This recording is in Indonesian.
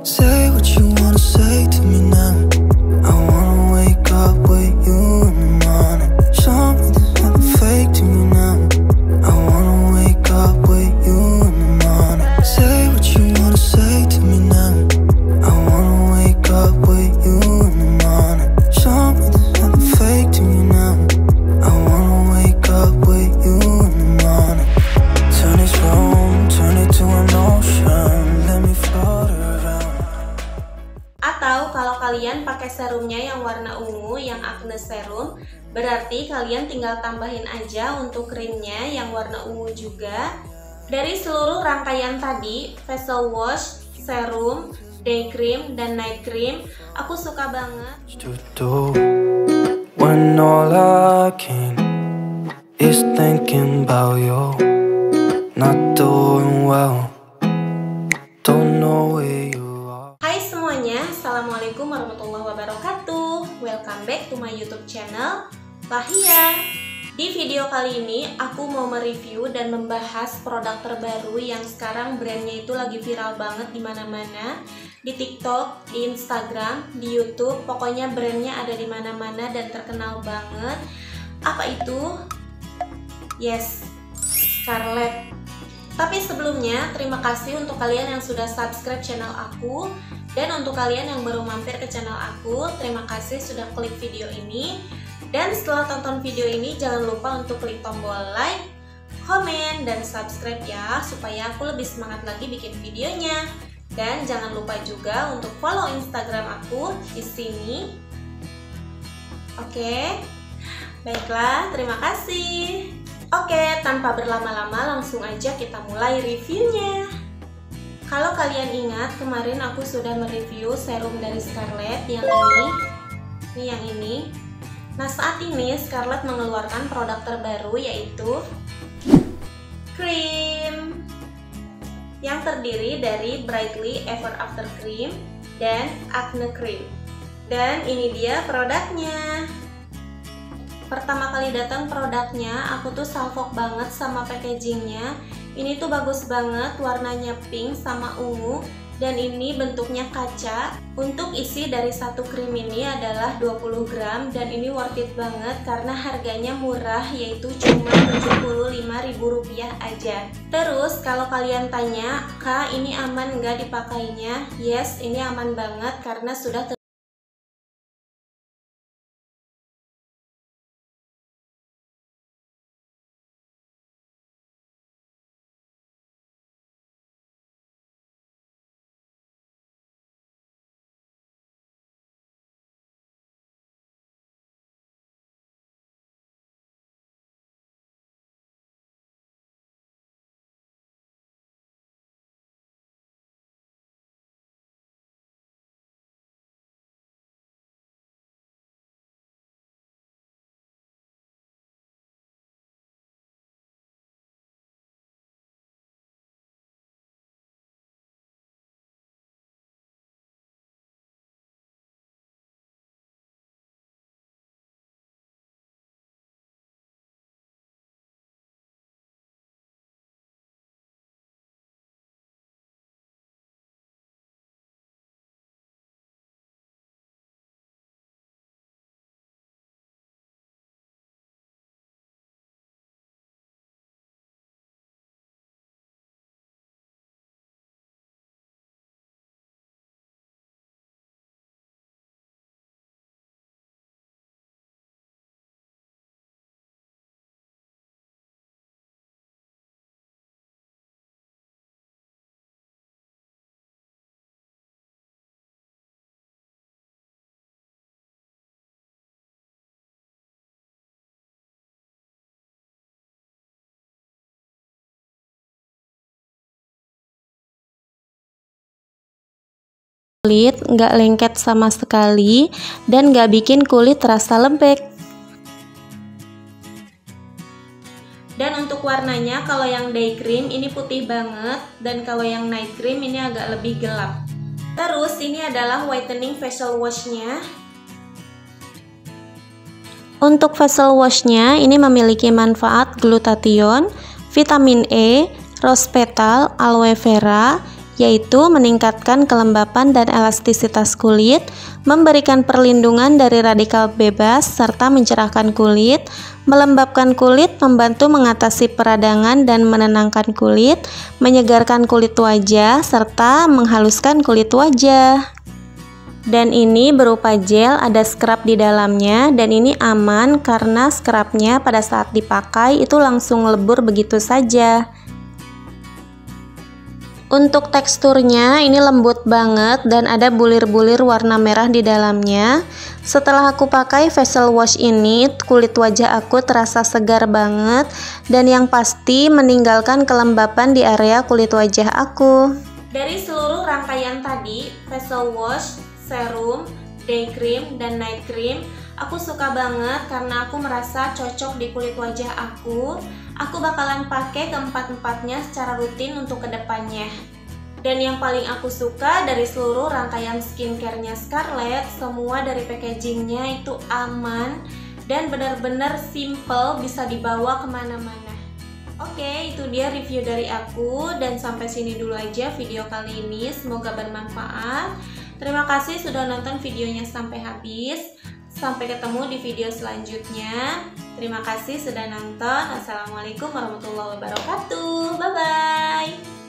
Say what you wanna say to me now. I wanna wake up with you in the morning. Show me there's nothing fake to me now. I wanna wake up with you in the morning. Say what you wanna say to me now. I wanna wake up with you in the morning. Show me there's nothing fake to me now. I wanna wake up with you in the morning. Turn this room, turn it to an ocean. Let me float around. Atau kalau kalian pakai serumnya yang warna ungu, yang Acne Serum, berarti kalian tinggal tambahin aja untuk krimnya yang warna ungu juga. Dari seluruh rangkaian tadi, facial wash, serum, day cream, dan night cream, aku suka banget. When all I can is thinking about you, not doing well, don't know where you are. Hai semuanya, Assalamualaikum warahmatullahi wabarakatuh. Welcome back to my YouTube channel, Lahia. Di video kali ini, aku mau mereview dan membahas produk terbaru yang sekarang brandnya itu lagi viral banget di mana-mana, di TikTok, di Instagram, di YouTube, pokoknya brandnya ada di mana-mana dan terkenal banget. Apa itu? Yes, Scarlett. Tapi sebelumnya, terima kasih untuk kalian yang sudah subscribe channel aku, dan untuk kalian yang baru mampir ke channel aku, terima kasih sudah klik video ini. Dan setelah tonton video ini, jangan lupa untuk klik tombol like, komen, dan subscribe ya, supaya aku lebih semangat lagi bikin videonya. Dan jangan lupa juga untuk follow Instagram aku di sini. Oke, baiklah, terima kasih. Oke, tanpa berlama-lama langsung aja kita mulai reviewnya. Kalau kalian ingat, kemarin aku sudah mereview serum dari Scarlett yang ini yang ini. Nah, saat ini Scarlett mengeluarkan produk terbaru yaitu krim yang terdiri dari Brightly Ever After Cream dan Acne Cream. Dan ini dia produknya. Pertama kali datang produknya, aku tuh salfok banget sama packagingnya. Ini tuh bagus banget, warnanya pink sama ungu, dan ini bentuknya kaca. Untuk isi dari satu krim ini adalah 20 gram, dan ini worth it banget karena harganya murah, yaitu cuma Rp75.000 aja. Terus kalau kalian tanya, Kak, ini aman nggak dipakainya? Yes, ini aman banget karena sudah kulit, nggak lengket sama sekali, dan nggak bikin kulit terasa lembek. Dan untuk warnanya, kalau yang day cream ini putih banget, dan kalau yang night cream ini agak lebih gelap. Terus ini adalah whitening facial washnya. Untuk facial washnya ini memiliki manfaat glutathione, vitamin E, rose petal, aloe vera, yaitu meningkatkan kelembapan dan elastisitas kulit, memberikan perlindungan dari radikal bebas, serta mencerahkan kulit, melembabkan kulit, membantu mengatasi peradangan dan menenangkan kulit, menyegarkan kulit wajah, serta menghaluskan kulit wajah. Dan ini berupa gel, ada scrub di dalamnya, dan ini aman karena scrubnya pada saat dipakai itu langsung lebur begitu saja. Untuk teksturnya ini lembut banget dan ada bulir-bulir warna merah di dalamnya. Setelah aku pakai facial wash ini, kulit wajah aku terasa segar banget dan yang pasti meninggalkan kelembapan di area kulit wajah aku. Dari seluruh rangkaian tadi, facial wash, serum, day cream, dan night cream, aku suka banget karena aku merasa cocok di kulit wajah aku. Aku bakalan pakai keempat-empatnya secara rutin untuk kedepannya. Dan yang paling aku suka dari seluruh rangkaian skincare-nya Scarlett, semua dari packagingnya itu aman dan benar-benar simple, bisa dibawa kemana-mana. Oke, itu dia review dari aku, dan sampai sini dulu aja video kali ini. Semoga bermanfaat. Terima kasih sudah nonton videonya sampai habis. Sampai ketemu di video selanjutnya. Terima kasih sudah nonton. Assalamualaikum warahmatullahi wabarakatuh. Bye-bye.